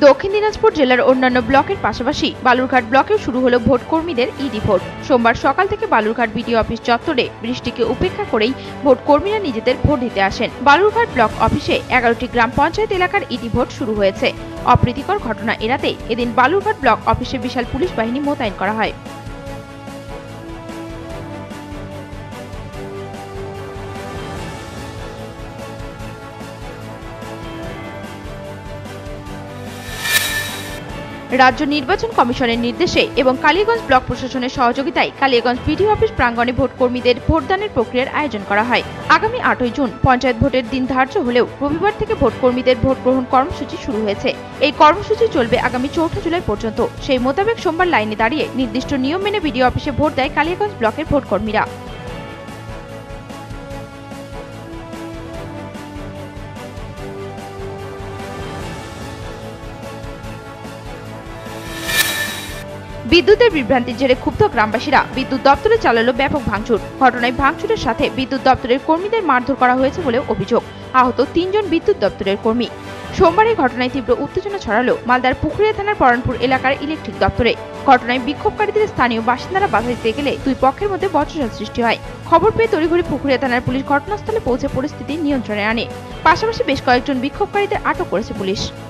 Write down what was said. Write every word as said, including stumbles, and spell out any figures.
দক্ষিণ দিনাজপুর জেলার অন্যান্য ব্লকের পাশাপাশি বালুরঘাট ব্লকেও শুরু হলো ভোট কর্মীদের ইডি ভোট। সোমবার সকাল থেকে বালুরঘাট বিডিও অফিস চত্বরে বৃষ্টিকে উপেক্ষা করেই ভোট কর্মীরা নিজেদের ভোট দিতে আসেন। বালুরঘাট ব্লক অফিসে এগারোটি গ্রাম পঞ্চায়েত এলাকার ইডি ভোট শুরু হয়েছে। অপ্রীতিকর ঘটনা এড়াতে এদিন বালুরঘাট ব্লক অফিসে বিশাল পুলিশ বাহিনী মোতায়েন করা হয়। রাজ্য নির্বাচন কমিশনের নির্দেশে এবং কালিয়াগঞ্জ ব্লক প্রশাসনের সহযোগিতায় কালিয়াগঞ্জ বিডিও অফিস প্রাঙ্গণে ভোট কর্মীদের ভোটদানের প্রক্রিয়ার আয়োজন করা হয়। আগামী আটই জুন পঞ্চায়েত ভোটের দিন ধার্য হলেও রবিবার থেকে ভোট কর্মীদের ভোট গ্রহণ কর্মসূচি শুরু হয়েছে। এই কর্মসূচি চলবে আগামী চৌঠা জুলাই পর্যন্ত। সেই মোতাবেক সোমবার লাইনে দাঁড়িয়ে নির্দিষ্ট নিয়ম মেনে বিডিও অফিসে ভোট দেয় কালিয়াগঞ্জ ব্লকের ভোট কর্মীরা। বিদ্যুতের বিভ্রান্তির জেরে ক্ষুব্ধ গ্রামবাসীরা বিদ্যুৎ দপ্তরে চালালো ব্যাপক ভাঙচুর। ঘটনায় ভাঙচুরের সাথে বিদ্যুৎ দপ্তরের কর্মীদের মারধর করা হয়েছে বলেও অভিযোগ। আহত তিনজন বিদ্যুৎ দপ্তরের কর্মী। সোমবার এই ঘটনায় তীব্র উত্তেজনা ছড়ালো মালদার পুকুরিয়া থানার পরানপুর এলাকার ইলেকট্রিক দপ্তরে। ঘটনায় বিক্ষোভকারীদের স্থানীয় বাসিন্দারা বাধা দিতে গেলে দুই পক্ষের মধ্যে বচসা সৃষ্টি হয়। খবর পেয়ে তড়িঘড়ি পুকুরিয়া থানার পুলিশ ঘটনাস্থলে পৌঁছে পরিস্থিতি নিয়ন্ত্রণে আনে। পাশাপাশি বেশ কয়েকজন বিক্ষোভকারীদের আটক করেছে পুলিশ।